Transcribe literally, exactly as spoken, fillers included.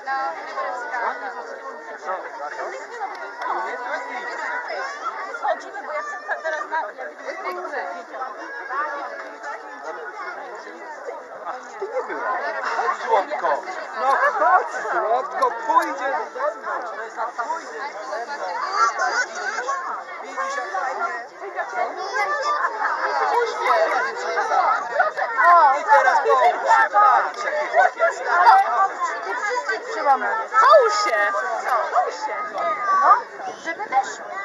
Schodzimy, bo ja chcę teraz na... Ach, ty nie była. Chodź, Złotko. No chodź, Złotko, pójdzie ze mną. Pójdzie ze mną. Widzisz, jak fajnie. I teraz połóż się, patrz, jaki chłopiec. Połóż się! Połóż się! No, żeby weszło.